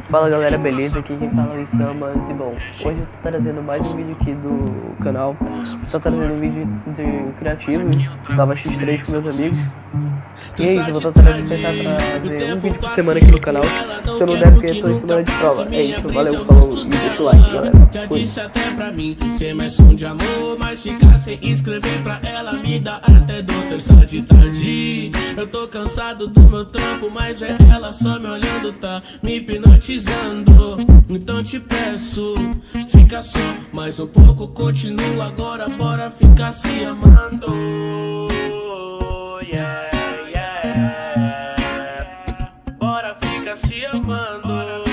Fala galera, beleza? Aqui quem fala é o Samas. E bom, hoje eu tô trazendo mais um vídeo aqui do canal. Tô trazendo um vídeo de criativo, tava X3 com meus amigos. E é isso, eu vou tentar trazer um vídeo por semana aqui no canal. Se eu não der, porque eu tô em semana de prova. É isso, valeu, falou e deixa o like, galera. Já disse até pra mim, ser mais som de amor, mas ficar sem escrever pra ela me dá até dor, terça de tarde. Eu tô cansado do meu trampo, mas é ela só me olhando, tá me hipnotizando. Então te peço, fica só mais um pouco, continua agora, bora ficar se amando. Yeah, yeah. Bora ficar se amando.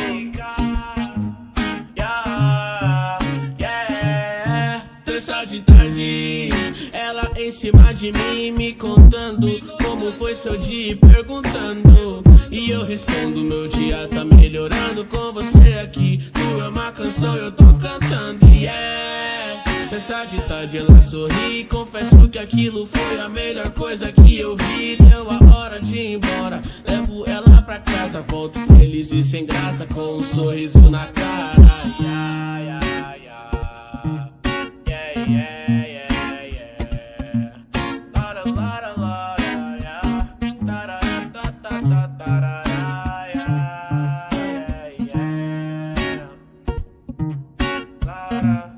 Yeah, yeah. Terça de tarde, ela em cima de mim, me contando como foi seu dia e perguntando. E eu respondo, meu dia tá melhorando com você aqui. Tu é uma canção, eu tô cantando, yeah. Terça de tarde ela sorri, confesso que aquilo foi a melhor coisa que eu vi. Deu a hora de ir embora, levo ela pra casa, volto feliz e sem graça com um sorriso na cara. Yeah, yeah, yeah. Yeah, yeah, yeah, yeah. Lara, lara, lara, yeah. Tara, ta, ta, ta, tara, yeah, yeah, yeah. Lara.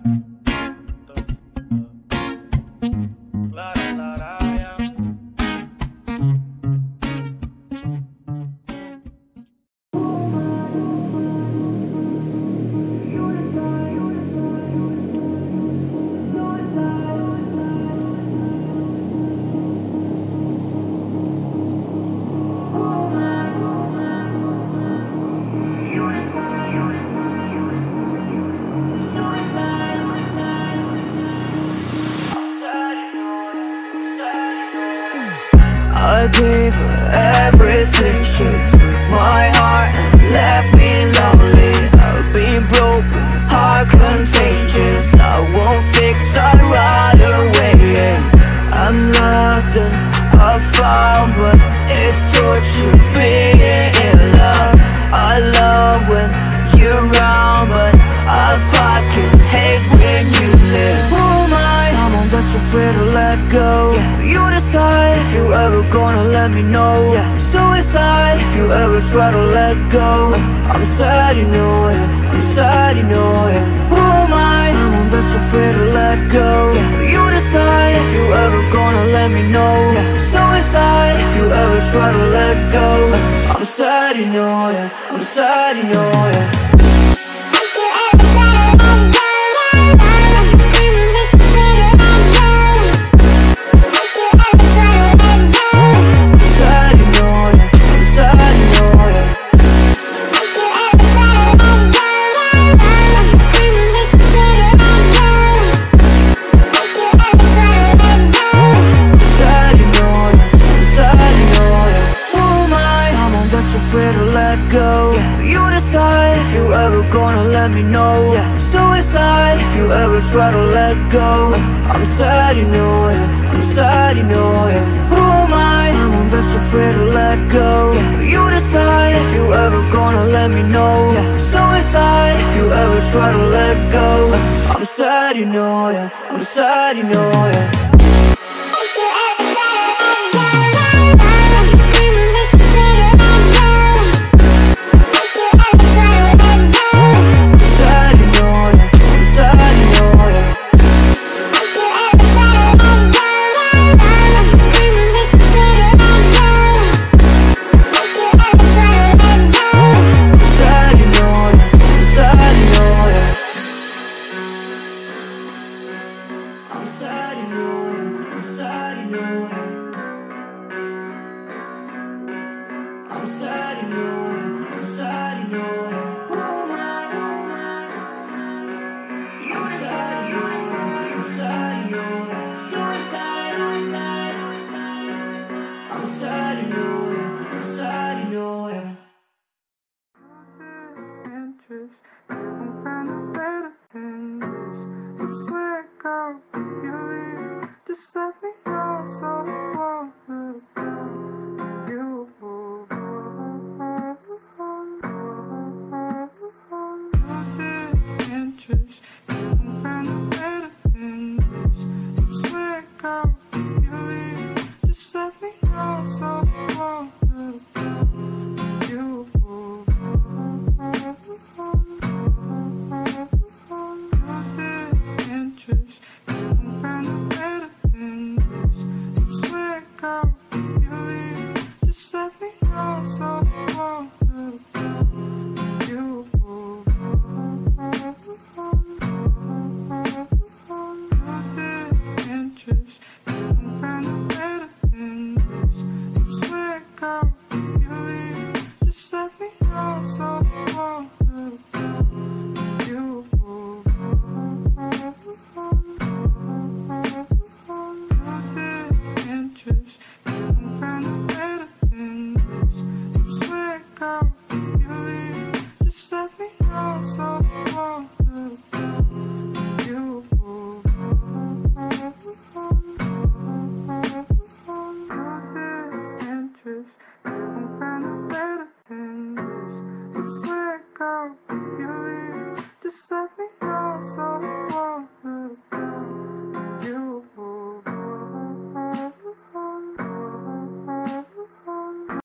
I gave her everything, she took my heart and left me lonely. I've been broken, heart contagious, I won't fix, I'd run away. I'm lost and I found, but it's torture being in love. I love when you're around, but I fucking hate when you leave. Oh my, someone that's afraid to let go. You decide if you ever gonna let me know. Suicide if you ever try to let go. I'm sad, you know, yeah. I'm sad, you know, yeah. Oh my, someone that's afraid to let go. You decide if you ever gonna let me know. Suicide if you ever try to let go. I'm sad, you know, yeah. I'm sad, you know, yeah. Afraid to let go. You decide if you ever gonna let me know. Suicide if you ever try to let go. I'm sad, you know, yeah. I'm sad, you know, yeah. Oh my, someone that's afraid to let go. You decide if you ever gonna let me know. Suicide if you ever try to let go. I'm sad, you know, yeah. I'm sad, you know, yeah.